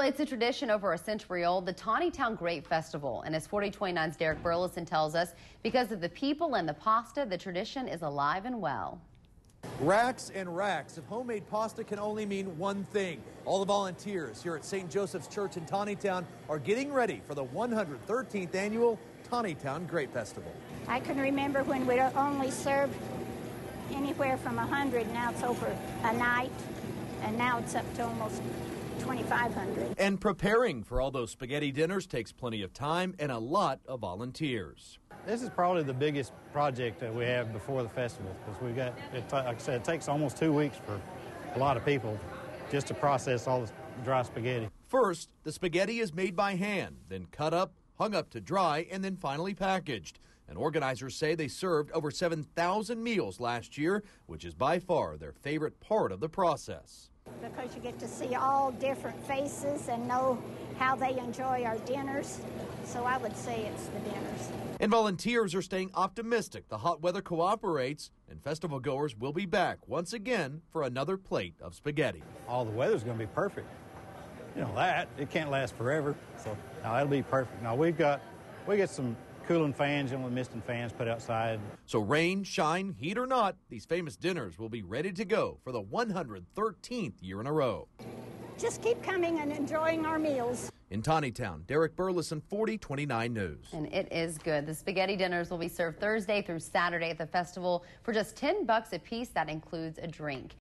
it's a tradition over a century old, the Tontitown Grape Festival. And as 4029's Derek Burleson tells us, because of the people and the pasta, the tradition is alive and well. Racks and racks of homemade pasta can only mean one thing. All the volunteers here at St. Joseph's Church in Tontitown are getting ready for the 113th annual Tontitown Grape Festival. I can remember when we only served anywhere from 100. Now it's over a night, and now it's up to almost 2,500. And preparing for all those spaghetti dinners takes plenty of time and a lot of volunteers. This is probably the biggest project that we have before the festival, because we got, like I said, it takes almost 2 weeks for a lot of people just to process all the dry spaghetti. First, the spaghetti is made by hand, then cut up, hung up to dry, and then finally packaged. And organizers say they served over 7,000 meals last year, which is by far their favorite part of the process. Because you get to see all different faces and know how they enjoy our dinners. So I would say it's the dinners. And volunteers are staying optimistic the hot weather cooperates, and festival goers will be back once again for another plate of spaghetti. All the weather's going to be perfect. You know that, it can't last forever, so now it'll be perfect. Now we get some cooling fans and misting fans put outside. So rain, shine, heat or not, these famous dinners will be ready to go for the 113th year in a row. Just keep coming and enjoying our meals. In Tontitown, Derek Burleson, 4029 News. And it is good. The spaghetti dinners will be served Thursday through Saturday at the festival for just $10 a piece. That includes a drink.